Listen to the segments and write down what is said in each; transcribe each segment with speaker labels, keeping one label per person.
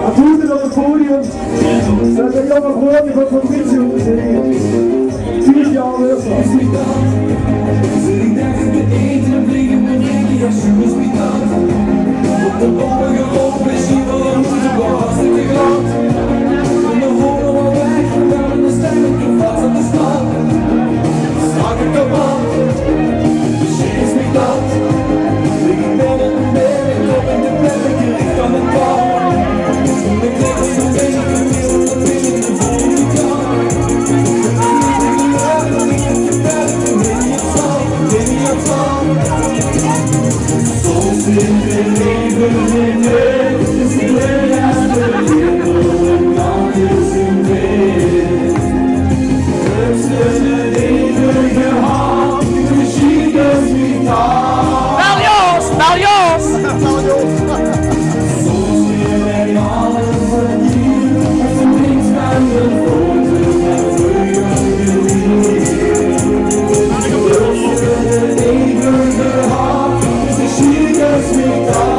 Speaker 1: Applaus op het podium. Dat is allemaal gewoon van Fabricio. 10 jaar weer. Op de borgen op is hier wel een moeder hartstikke glad. En de horen wel weg, daar in de sterke vast aan de stad. Strak ik kapot, misschien is niet dat. Lig ik binnen en binnen, klop in de bed, ik gericht aan het bal. Ik lig in de binnen, ik wil dat binnen de volgende kant. Ik heb je bed, ik weet niet het zal, ik weet niet het zal. Soms in het leven in het is alleen als de liefde en dan is in wit. Hebst in het eeuwige hand, misschien is niet aan.
Speaker 2: Wel Jos, wel Jos!
Speaker 1: Soms wil hij alles verdienen, heeft er niks aan de voeten en vreugde geliefd. Hebst in het eeuwige hand, misschien is niet aan.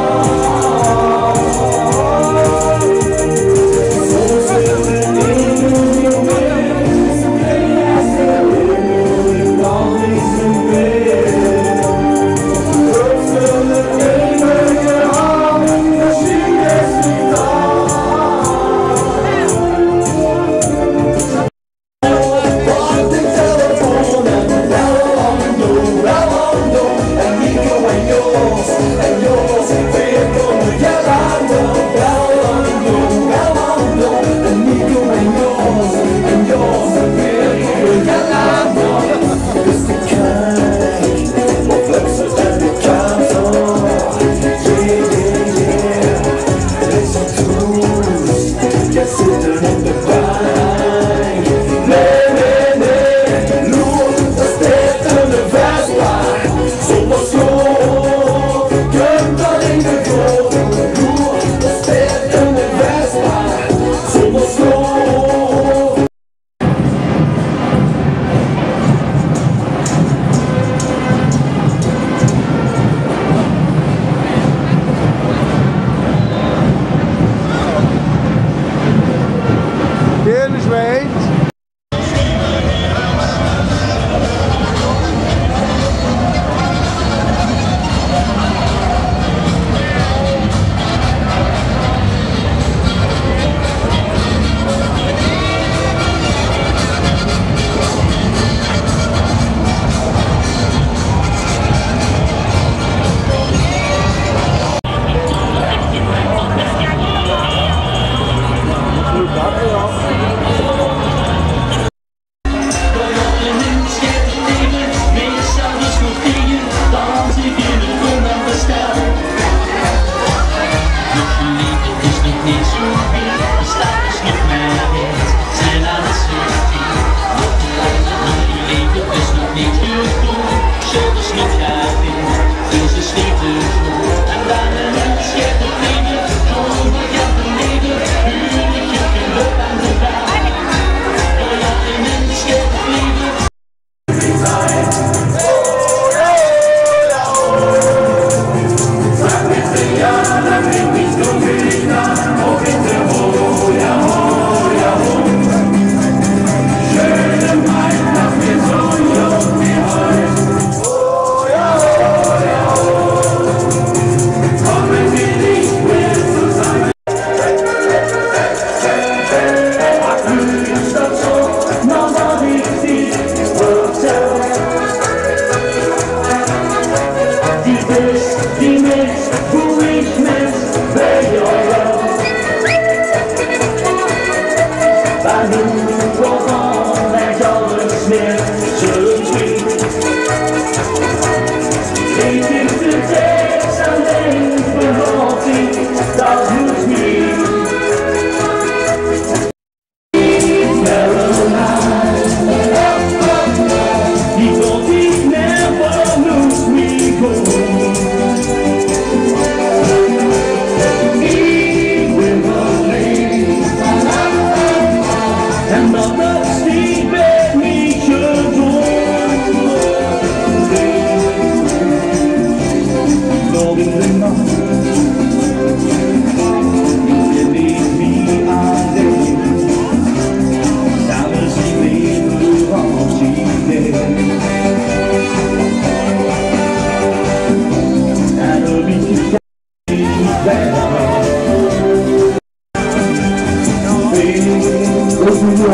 Speaker 3: And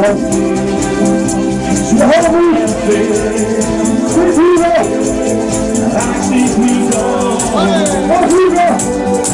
Speaker 2: Hugo!